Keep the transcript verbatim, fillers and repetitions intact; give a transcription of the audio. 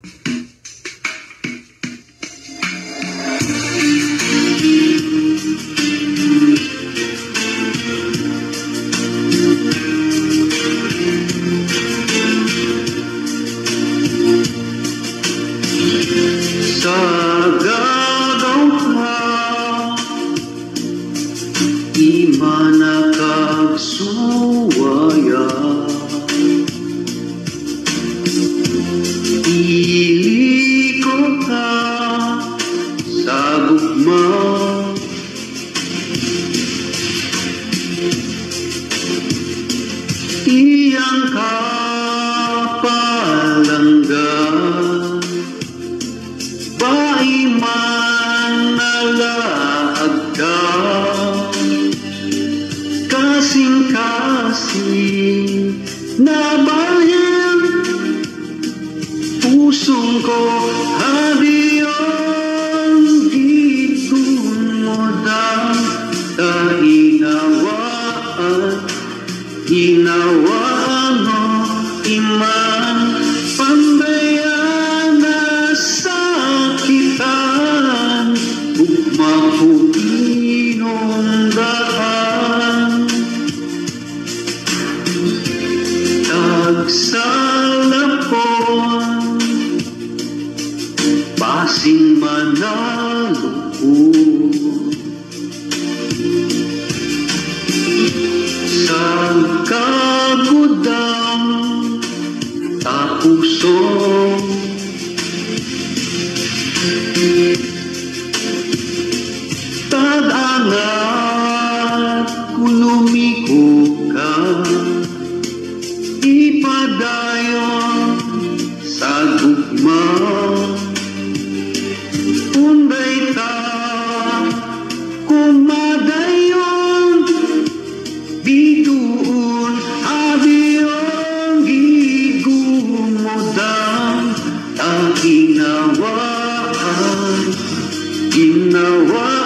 Iyang kapalangga Bai manalaag ka Kasing-kasing na bayan Pusong ko hadiyon Gitumodang kainawaan Hinawaan mo iman Pandayan na sakitan Ugma ko inundahan Tagsalapon Basing manalukod Sa kagudang tapuso Tag-angat kulumiko ka Ipadayon sa gugma Unday ta kumadayon Bituon abiyong gigumodang Ang ginawaan, ginawa